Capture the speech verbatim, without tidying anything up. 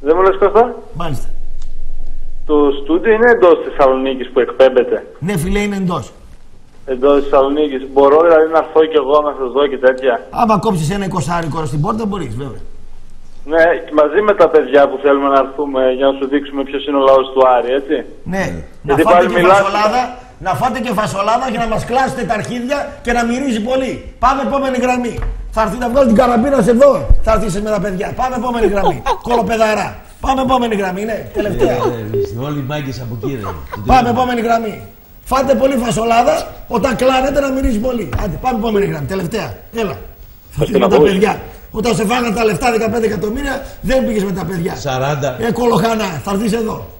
Δεν μου λες, Κώστα? Μάλιστα. Το στούντιο είναι εντός της Θεσσαλονίκης που εκπέμπεται? Ναι, φίλε, είναι εντός. Εντός της Θεσσαλονίκης. Μπορώ δηλαδή να έρθω κι εγώ να σας δω και τέτοια? Άμα κόψεις ένα εικοσάρικο στην πόρτα, μπορείς, βέβαια. Ναι, και μαζί με τα παιδιά που θέλουμε να έρθουμε για να σου δείξουμε ποιος είναι ο λαός του Άρη, έτσι. Ναι, mm. να Γιατί φάτε πάλι και μιλάς... φασολάδα, να φάτε και φασολάδα και να μας κλάσετε τα αρχίδια και να μυρίζει πολύ. Πάμε επόμενη γραμμή. Θα έρθει να βγάλει την καραμπίνα σε εδώ. Θα έρθει με τα παιδιά. Πάμε επόμενη γραμμή. Κολοπεδαρά. Πάμε επόμενη γραμμή, ναι, τελευταία. Όλοι οι μάγκες από εκεί, ρε. Πάμε επόμενη γραμμή. Φάτε πολύ φασολάδα, όταν κλάνετε να μυρίζει πολύ. Άντε, πάμε επόμενη γραμμή, τελευταία. Έλα. Θα έρθει με τα παιδιά. Όταν σε φάγανε τα λεφτά δεκαπέντε εκατομμύρια, δεν πήγες με τα παιδιά. σαράντα. Ε, κολοχανά, θα έρθεις εδώ.